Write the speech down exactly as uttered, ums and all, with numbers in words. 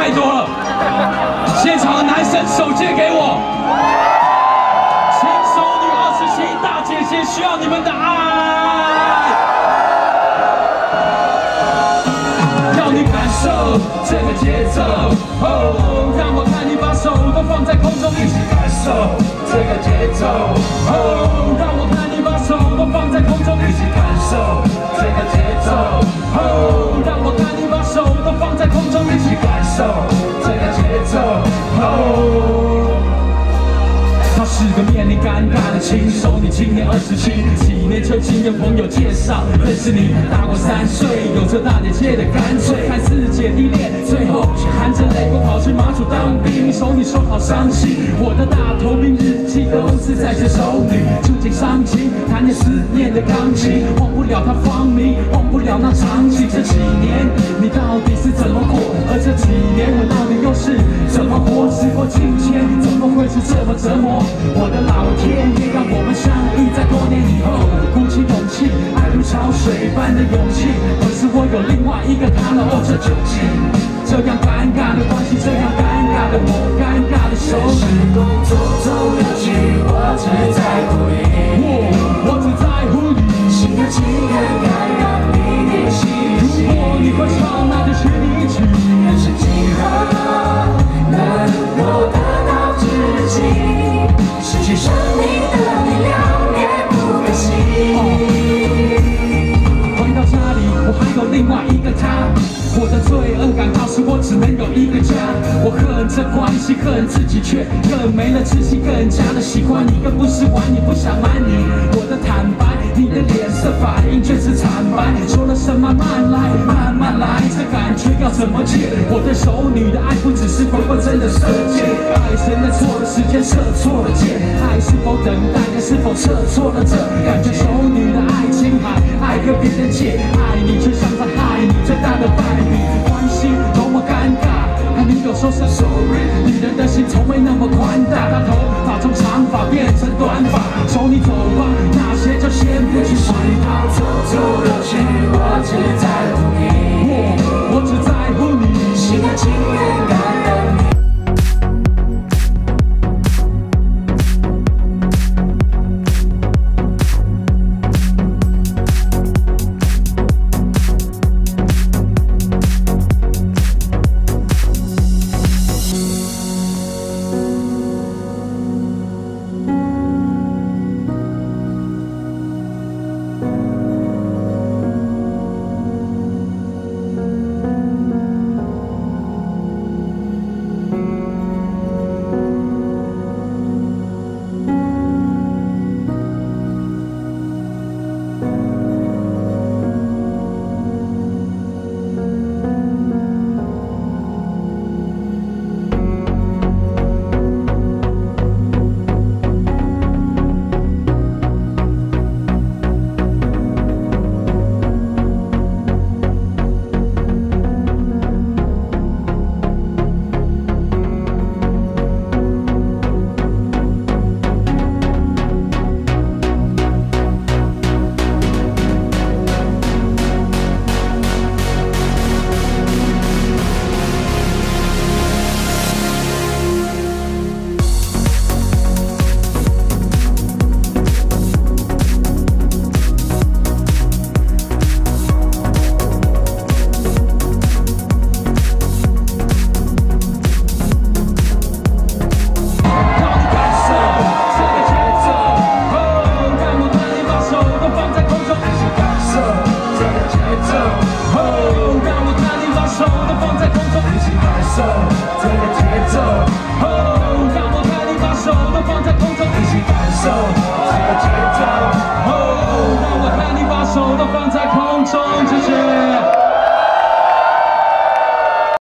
太多了。现场的男生手借给我，轻熟女二十七大姐姐需要你们的爱，要你感受这个节奏。哦，让我看你把手都放在空中，一起感受这个节奏。哦，让我看你把手都放在空中，一起感受这个节奏。哦，让我看你把手都放在空中，一起感受这个节奏。哦，他是个面临尴尬的轻熟女，今年二十七，几年前经验朋友介绍认识你，大我三岁，有着大姐姐的干脆，看似姐弟恋，最后却含着泪我跑去马祖当兵。熟女说好伤心，我的大头兵日记都是在写熟女，触景伤情，弹着思念的钢琴，忘不了她芳名，忘不了那场景。这几年你到底是怎么过？而这几年我到底又是怎么活？时过境迁，怎么会是这么折磨？我的老天爷，让我们相遇在多年以后，鼓起勇气，爱如潮水般的勇气。可是我有另外一个他了，哦，这究竟这样尴尬的关系，这样尴尬的我，尴尬的手。是工作中的去，我只在乎你，我只在乎你。心甘情愿感染你的心，如果你会唱，那就请你一起。人生几何能够得到知己？失去生命的力量，也不可惜。回到家里，我还有另外一个他，我的罪恶感告诉我只能有一个家。我恨这关系，恨自己，却更没了自信，更加的喜欢你，更不是玩你，不想瞒你。我的坦白，你的脸色反应却是惨白。说了什么慢来，慢慢来，这感觉要怎么解？我对熟女的爱不只是回过真的射箭，爱谁在错的时间射错了箭，爱是否等待，还是否射错了这感觉？熟女的爱情海，爱跟别人借，爱你却像在害你，最大的败笔，关心多么尴尬。看你有说声 sorry， 女人的心从未那么宽大。她头发从长发变成短发，手你走吧，那些就先不去管它。走走了去，我只在乎你，我我只在乎你，心甘情愿感染你。这个节奏，哦，让我看你把手都放在空中。